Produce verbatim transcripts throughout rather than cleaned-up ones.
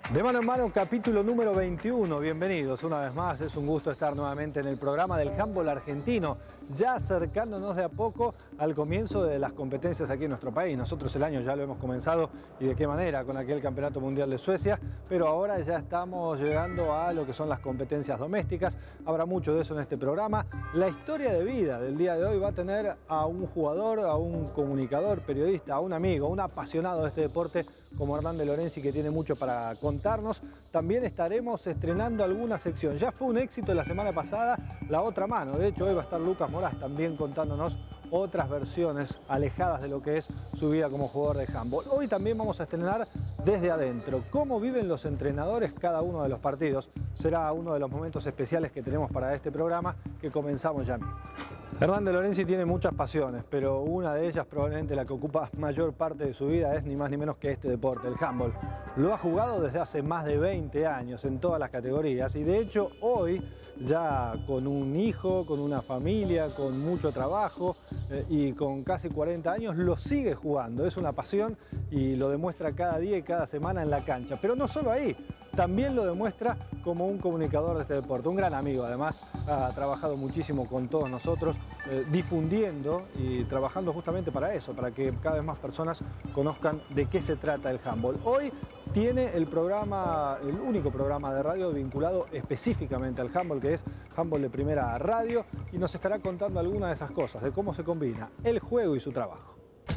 De mano en mano, capítulo número veintiuno. Bienvenidos una vez más. Es un gusto estar nuevamente en el programa del handball argentino, ya acercándonos de a poco al comienzo de las competencias aquí en nuestro país. Nosotros el año ya lo hemos comenzado, y de qué manera, con aquel Campeonato Mundial de Suecia, pero ahora ya estamos llegando a lo que son las competencias domésticas. Habrá mucho de eso en este programa. La historia de vida del día de hoy va a tener a un jugador, a un comunicador, periodista, a un amigo, un apasionado de este deporte como Hernán de Lorenzi, que tiene mucho para contarnos. También estaremos estrenando alguna sección. Ya fue un éxito la semana pasada La Otra Mano. De hecho, hoy va a estar Lucas Moraz también contándonos otras versiones alejadas de lo que es su vida como jugador de handball. Hoy también vamos a estrenar Desde Adentro, cómo viven los entrenadores cada uno de los partidos. Será uno de los momentos especiales que tenemos para este programa, que comenzamos ya mismo. Hernán de Lorenzi tiene muchas pasiones, pero una de ellas, probablemente la que ocupa mayor parte de su vida, es ni más ni menos que este deporte, el handball. Lo ha jugado desde hace más de veinte años en todas las categorías, y de hecho hoy, ya con un hijo, con una familia, con mucho trabajo eh, y con casi cuarenta años, lo sigue jugando. Es una pasión y lo demuestra cada día y cada semana en la cancha. Pero no solo ahí, también lo demuestra como un comunicador de este deporte, un gran amigo. Además, ha trabajado muchísimo con todos nosotros, eh, difundiendo y trabajando justamente para eso, para que cada vez más personas conozcan de qué se trata el handball. Hoy tiene el programa, el único programa de radio vinculado específicamente al handball, que es Handball de Primera Radio, y nos estará contando algunas de esas cosas, de cómo se combina el juego y su trabajo.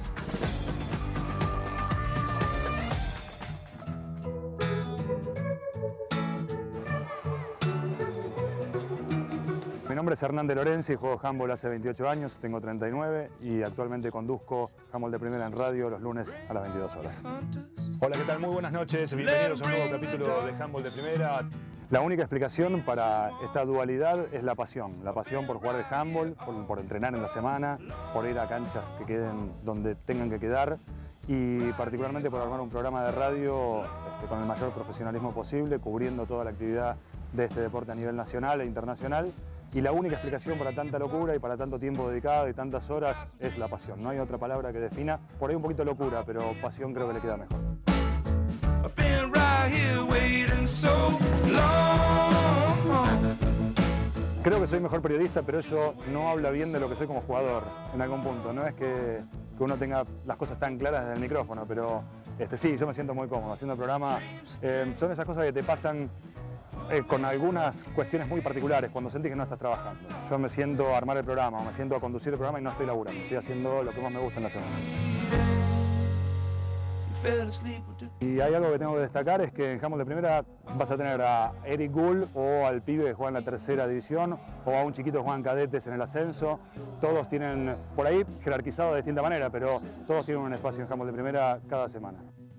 Mi nombre es Hernán de Lorenzi, juego handball hace veintiocho años, tengo treinta y nueve y actualmente conduzco Handball de Primera en radio los lunes a las veintidós horas. Hola, ¿qué tal? Muy buenas noches, bienvenidos a un nuevo capítulo de Handball de Primera. La única explicación para esta dualidad es la pasión, la pasión por jugar el handball, por, por entrenar en la semana, por ir a canchas que queden donde tengan que quedar y particularmente por armar un programa de radio este, con el mayor profesionalismo posible, cubriendo toda la actividad de este deporte a nivel nacional e internacional. Y la única explicación para tanta locura y para tanto tiempo dedicado y tantas horas es la pasión. No hay otra palabra que defina. Por ahí un poquito locura, pero pasión creo que le queda mejor. Creo que soy mejor periodista, pero eso no habla bien de lo que soy como jugador en algún punto. No es que, que uno tenga las cosas tan claras desde el micrófono, pero este, sí, yo me siento muy cómodo haciendo el programa. Eh, son esas cosas que te pasan Eh, con algunas cuestiones muy particulares, cuando sentís que no estás trabajando. Yo me siento a armar el programa, me siento a conducir el programa y no estoy laburando, estoy haciendo lo que más me gusta en la semana. Y hay algo que tengo que destacar, es que en handball de primera vas a tener a Eric Gould o al pibe que juega en la tercera división o a un chiquito que juega en cadetes en el ascenso. Todos tienen, por ahí jerarquizado de distinta manera, pero todos tienen un espacio en handball de primera cada semana.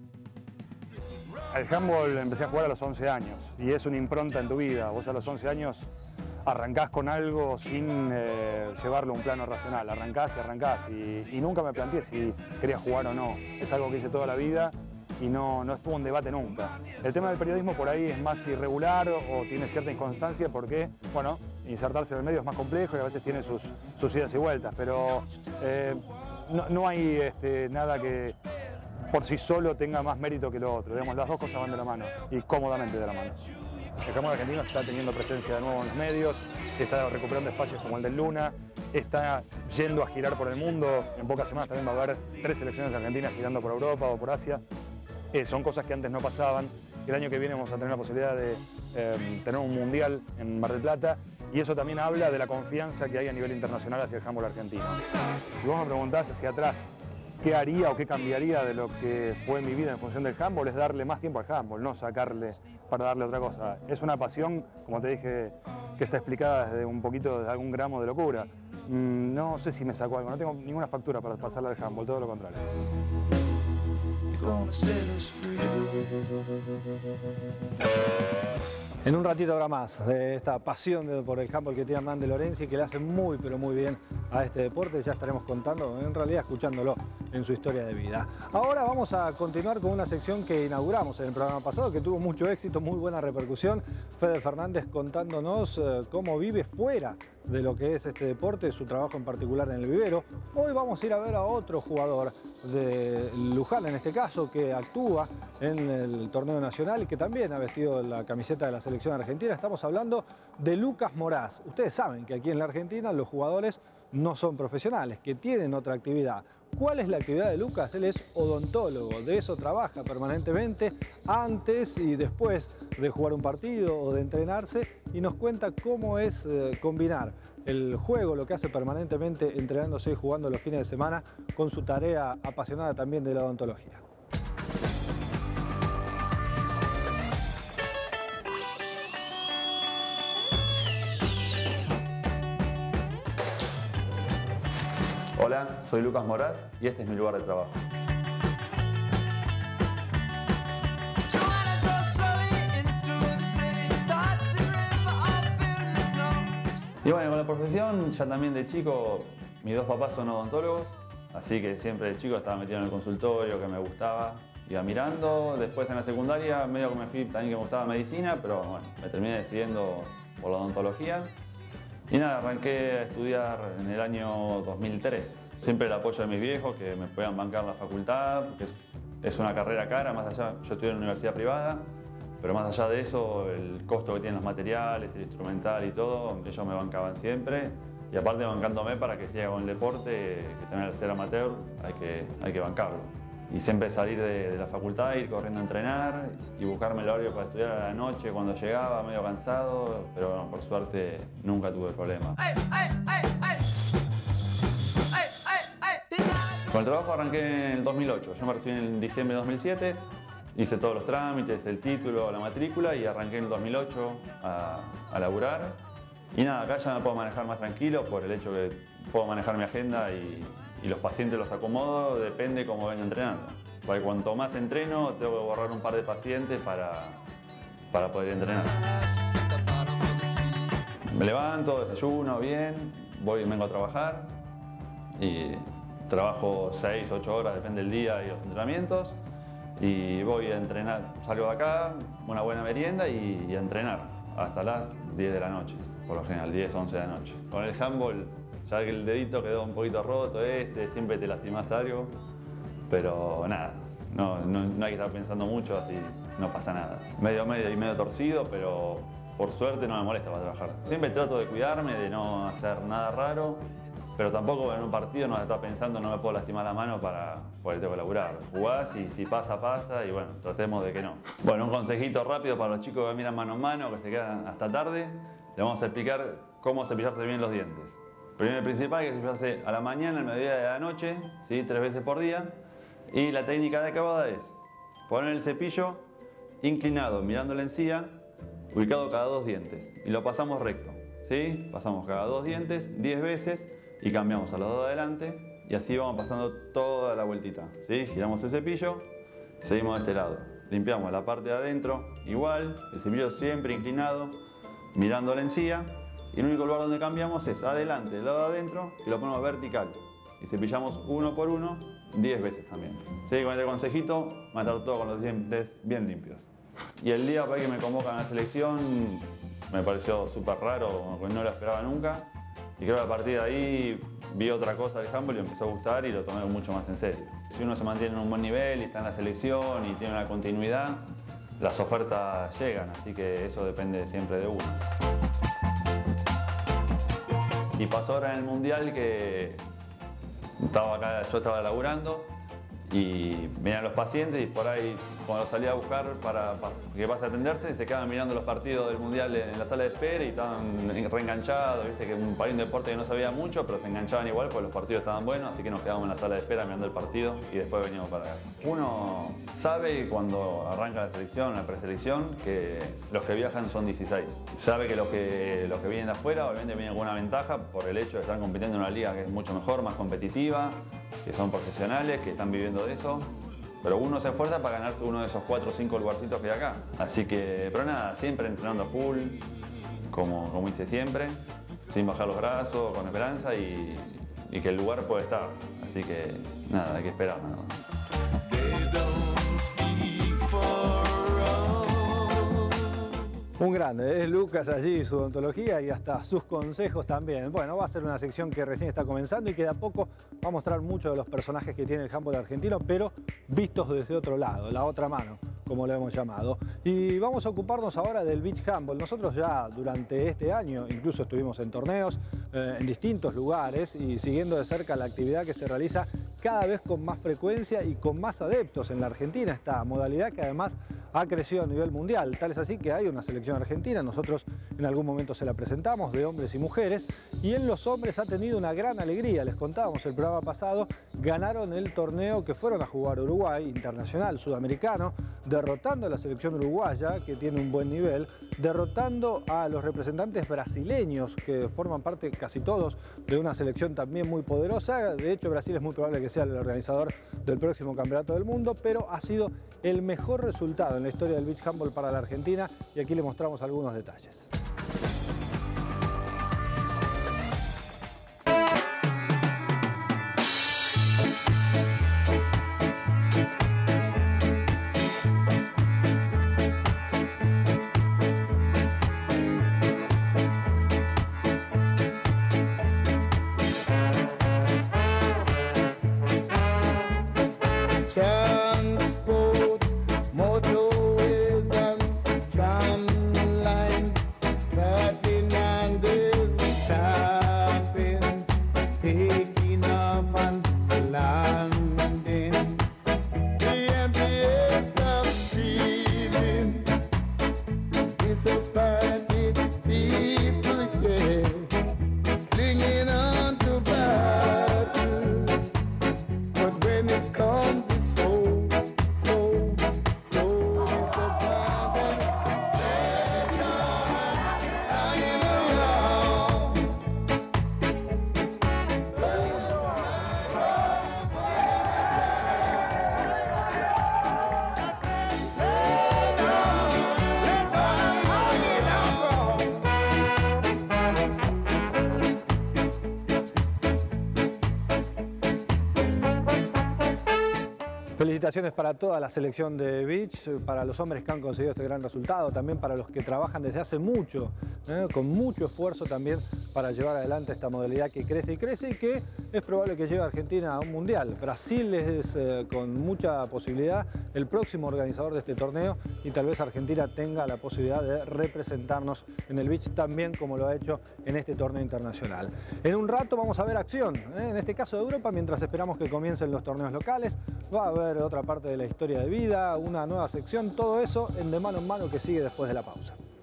El handball empecé a jugar a los once años y es una impronta en tu vida. Vos a los once años arrancás con algo sin eh, llevarlo a un plano racional. Arrancás y arrancás y, y nunca me planteé si quería jugar o no. Es algo que hice toda la vida y no, no estuvo en debate nunca. El tema del periodismo por ahí es más irregular o tiene cierta inconstancia porque, bueno, insertarse en el medio es más complejo y a veces tiene sus, sus idas y vueltas, pero eh, no, no hay este, nada que por sí solo tenga más mérito que lo otro. Digamos, las dos cosas van de la mano y cómodamente de la mano. El handball argentino está teniendo presencia de nuevo en los medios, está recuperando espacios como el del Luna, está yendo a girar por el mundo. En pocas semanas también va a haber tres selecciones argentinas girando por Europa o por Asia. Eh, son cosas que antes no pasaban. El año que viene vamos a tener la posibilidad de eh, tener un mundial en Mar del Plata y eso también habla de la confianza que hay a nivel internacional hacia el handball argentino. Si vos me preguntás hacia atrás, ¿qué haría o qué cambiaría de lo que fue mi vida en función del handball? Es darle más tiempo al handball, no sacarle para darle otra cosa. Es una pasión, como te dije, que está explicada desde un poquito, desde algún gramo de locura. Mm, no sé si me sacó algo, no tengo ninguna factura para pasarle al handball, todo lo contrario. En un ratito habrá más de esta pasión de, por el handball que tiene Hernán de Lorenzi, que le hace muy pero muy bien a este deporte. Ya estaremos contando, en realidad escuchándolo en su historia de vida. Ahora vamos a continuar con una sección que inauguramos en el programa pasado, que tuvo mucho éxito, muy buena repercusión. Fede Fernández contándonos eh, cómo vive fuera de lo que es este deporte, su trabajo en particular en el vivero. Hoy vamos a ir a ver a otro jugador de Luján, en este caso, que actúa en el torneo nacional y que también ha vestido la camiseta de la selección argentina. Estamos hablando de Lucas Moraz. Ustedes saben que aquí en la Argentina los jugadores no son profesionales, que tienen otra actividad. ¿Cuál es la actividad de Lucas? Él es odontólogo, de eso trabaja permanentemente antes y después de jugar un partido o de entrenarse, y nos cuenta cómo es eh, combinar el juego, lo que hace permanentemente entrenándose y jugando los fines de semana, con su tarea apasionada también de la odontología. Hola, soy Lucas Moraz y este es mi lugar de trabajo. Y bueno, con la profesión, ya también de chico, mis dos papás son odontólogos, así que siempre de chico estaba metido en el consultorio, que me gustaba, iba mirando. Después en la secundaria medio que me fui también que me gustaba medicina, pero bueno, me terminé decidiendo por la odontología. Y nada, arranqué a estudiar en el año dos mil tres. Siempre el apoyo de mis viejos, que me podían bancar la facultad, que es, es una carrera cara, más allá, yo estudié en una universidad privada, pero más allá de eso, el costo que tienen los materiales, el instrumental y todo, ellos me bancaban siempre. Y aparte bancándome para que siga con el deporte, que también al ser amateur hay que, hay que bancarlo. Y siempre salir de, de la facultad, ir corriendo a entrenar y buscarme el horario para estudiar a la noche cuando llegaba, medio cansado, pero bueno, por suerte nunca tuve problemas. Con el trabajo arranqué en el dos mil ocho, yo me recibí en diciembre de dos mil siete, hice todos los trámites, el título, la matrícula y arranqué en el dos mil ocho a, a laburar. Y nada, acá ya me puedo manejar más tranquilo por el hecho que puedo manejar mi agenda y, y los pacientes los acomodo, depende cómo venga entrenando. Porque cuanto más entreno, tengo que borrar un par de pacientes para, para poder entrenar. Me levanto, desayuno bien, voy y vengo a trabajar y trabajo seis, ocho horas, depende del día y los entrenamientos. Y voy a entrenar, salgo de acá, una buena merienda y, y a entrenar hasta las diez de la noche, por lo general, diez, once de la noche. Con el handball, ya que el dedito quedó un poquito roto, este, siempre te lastimas algo, pero nada, no, no, no hay que estar pensando mucho, así no pasa nada. Medio medio y medio torcido, pero por suerte no me molesta para trabajar. Siempre trato de cuidarme, de no hacer nada raro, pero tampoco en un partido no está pensando no me puedo lastimar la mano para porque tengo que laburar. Jugás y si pasa, pasa y bueno, tratemos de que no. Bueno, un consejito rápido para los chicos que miran mano en mano, que se quedan hasta tarde. Les vamos a explicar cómo cepillarse bien los dientes. Primero y principal, hay que cepillarse a la mañana, al mediodía y a la noche, ¿sí? Tres veces por día. Y la técnica de acabada es poner el cepillo inclinado, mirando la encía, ubicado cada dos dientes. Y lo pasamos recto, ¿sí? Pasamos cada dos dientes, diez veces. Y cambiamos a los dos de adelante y así vamos pasando toda la vueltita, ¿sí? Giramos el cepillo, seguimos de este lado. Limpiamos la parte de adentro, igual, el cepillo siempre inclinado, mirando la encía. Y el único lugar donde cambiamos es adelante, del lado de adentro, y lo ponemos vertical. Y cepillamos uno por uno, diez veces también. ¿Sí? Con este consejito, van a estar todos con los dientes bien limpios. Y el día para que me convocan a la selección, me pareció súper raro, no lo esperaba nunca. Y creo que a partir de ahí vi otra cosa del handball y me empezó a gustar y lo tomé mucho más en serio. Si uno se mantiene en un buen nivel y está en la selección y tiene una continuidad, las ofertas llegan, así que eso depende siempre de uno. Y pasó ahora en el Mundial que estaba acá, yo estaba laburando y venían los pacientes y por ahí cuando salía a buscar para, para que pase a atenderse se quedaban mirando los partidos del Mundial en la sala de espera y estaban reenganchados, viste que un país de deporte que no sabía mucho pero se enganchaban igual porque los partidos estaban buenos, así que nos quedábamos en la sala de espera mirando el partido y después veníamos para acá. Uno sabe cuando arranca la selección, la preselección, que los que viajan son dieciséis. Sabe que los que, los que vienen de afuera obviamente vienen con una ventaja por el hecho de estar compitiendo en una liga que es mucho mejor, más competitiva, que son profesionales, que están viviendo de eso, pero uno se esfuerza para ganarse uno de esos cuatro o cinco lugarcitos que hay acá. Así que, pero nada, siempre entrenando full, como, como hice siempre, sin bajar los brazos, con esperanza y, y que el lugar puede estar. Así que nada, hay que esperar nada más. Un grande, es Lucas allí, su odontología y hasta sus consejos también. Bueno, va a ser una sección que recién está comenzando y que de a poco va a mostrar muchos de los personajes que tiene el handball argentino, pero vistos desde otro lado, la otra mano. como lo hemos llamado. Y vamos a ocuparnos ahora del beach handball. Nosotros ya durante este año incluso estuvimos en torneos eh, en distintos lugares y siguiendo de cerca la actividad que se realiza cada vez con más frecuencia y con más adeptos en la Argentina, esta modalidad que además ha crecido a nivel mundial. Tal es así que hay una selección argentina, nosotros en algún momento se la presentamos, de hombres y mujeres, y en los hombres ha tenido una gran alegría. Les contábamos el programa pasado, ganaron el torneo que fueron a jugar a Uruguay, internacional, sudamericano, derrotando a la selección uruguaya, que tiene un buen nivel, derrotando a los representantes brasileños, que forman parte casi todos de una selección también muy poderosa. De hecho, Brasil es muy probable que sea el organizador del próximo campeonato del mundo, pero ha sido el mejor resultado en la historia del beach handball para la Argentina, y aquí le mostramos algunos detalles. Felicitaciones para toda la selección de beach, para los hombres que han conseguido este gran resultado, también para los que trabajan desde hace mucho, ¿eh? con mucho esfuerzo también para llevar adelante esta modalidad que crece y crece y que es probable que lleve a Argentina a un mundial. Brasil es eh, con mucha posibilidad el próximo organizador de este torneo y tal vez Argentina tenga la posibilidad de representarnos en el beach también como lo ha hecho en este torneo internacional. En un rato vamos a ver acción, ¿eh? en este caso de Europa, mientras esperamos que comiencen los torneos locales. Va a haber otra parte de la historia de vida, una nueva sección, todo eso en De Mano en Mano que sigue después de la pausa.